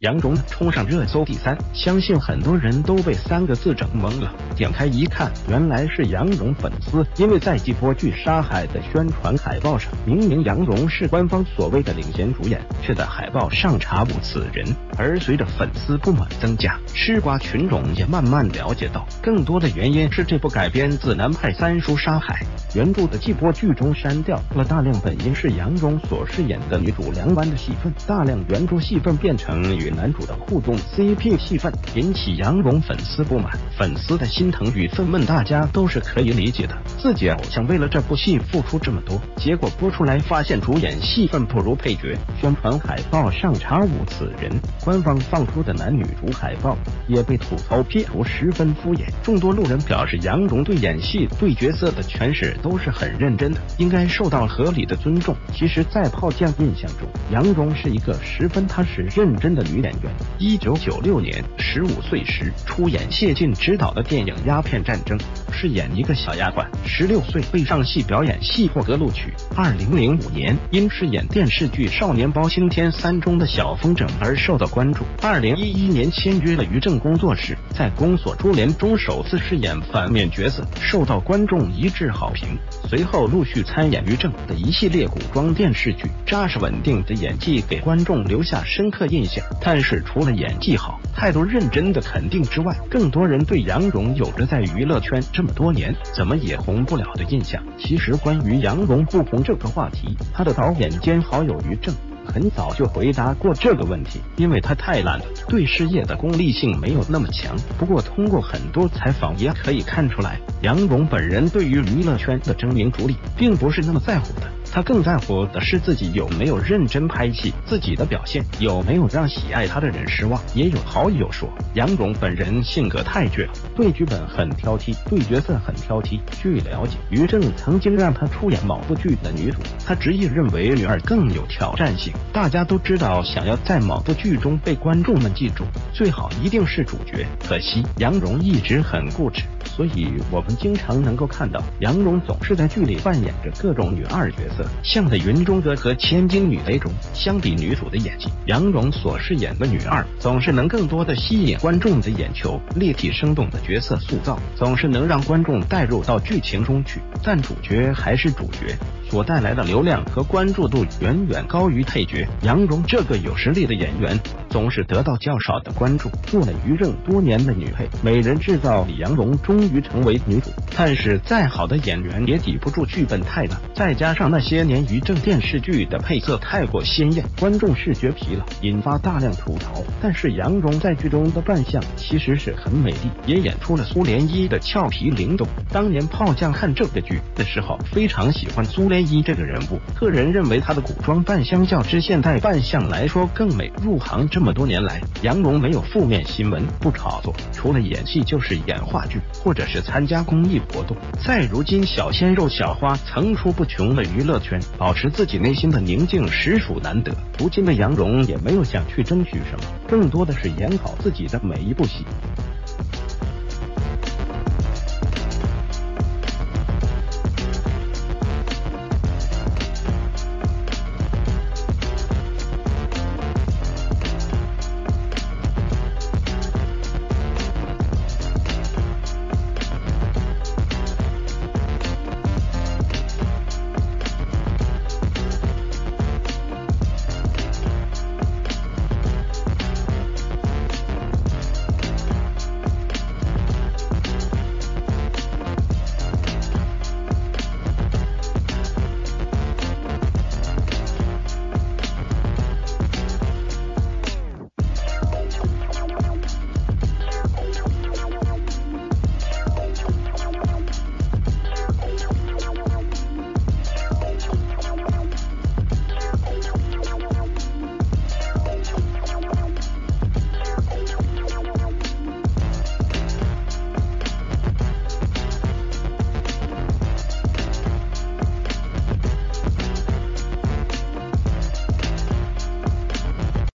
杨蓉冲上热搜第3，相信很多人都被3个字整懵了。点开一看，原来是杨蓉粉丝，因为在季播剧《沙海》的宣传海报上，明明杨蓉是官方所谓的领衔主演，却在海报上查无此人。而随着粉丝不满增加，吃瓜群众也慢慢了解到，更多的原因是这部改编自南派三叔《沙海》原著的季播剧中删掉了大量本应是杨蓉所饰演的女主梁湾的戏份，大量原著戏份变成与男主的互动 CP 戏份，引起杨蓉粉丝不满。粉丝的心疼与愤懑大家都是可以理解的，自己偶像为了这部戏付出这么多，结果播出来发现主演戏份不如配角，宣传海报上查无此人。官方放出的男女主海报也被吐槽 P 图十分敷衍。众多路人表示，杨蓉对演戏对角色的诠释都是很认真的，应该受到合理的尊重。其实在炮将印象中，杨蓉是一个十分踏实认真的女演员。1996年15岁时出演谢晋执导的电影《鸦片战争》，饰演一个小丫鬟，16岁被上戏表演戏获得录取。2005年因饰演电视剧《少年包青天3》中的小风筝而受到关注。2011年签约了于正工作室，在《宫锁珠帘》中首次饰演反面角色，受到观众一致好评。随后陆续参演于正的一系列古装电视剧，扎实稳定的演技给观众留下深刻印象。但是除了演技好、态度认真的肯定之外，更多人对杨蓉有着在娱乐圈这么多年怎么也红不了的印象。其实关于杨蓉不红这个话题，他的导演兼好友于正很早就回答过这个问题，因为他太懒了，对事业的功利性没有那么强。不过通过很多采访也可以看出来，杨蓉本人对于娱乐圈的争名逐利并不是那么在乎的，他更在乎的是自己有没有认真拍戏，自己的表现有没有让喜爱他的人失望。也有好友说，杨蓉本人性格太倔了，对剧本很挑剔，对角色很挑剔。据了解，于正曾经让他出演某部剧的女主，他执意认为女二更有挑战性。大家都知道，想要在某部剧中被观众们记住，最好一定是主角。可惜杨蓉一直很固执，所以我们经常能够看到杨蓉总是在剧里扮演着各种女二角色，像在《云中阁》和《千金女贼》中，相比女主的演技，杨蓉所饰演的女二总是能更多的吸引观众的眼球，立体生动的角色塑造总是能让观众带入到剧情中去，但主角还是主角，所带来的流量和关注度远远高于配角。杨蓉这个有实力的演员总是得到较少的关注，做了于正多年的女配，美人制造里杨蓉终于成为女主，但是再好的演员也抵不住剧本太烂，再加上那些年于正电视剧的配色太过鲜艳，观众视觉疲劳，引发大量吐槽。但是杨蓉在剧中的扮相其实是很美丽，也演出了苏莲依的俏皮灵动。当年炮将看这个剧的时候，非常喜欢苏莲依这个人物，个人认为她的古装扮相较之现代扮相来说更美。入行这么多年来，杨蓉没有负面新闻，不炒作，除了演戏就是演话剧或者是参加公益活动。在如今小鲜肉小花层出不穷的娱乐圈，保持自己内心的宁静实属难得。如今的杨蓉也没有想去争取什么，更多的是演好自己的每一部戏。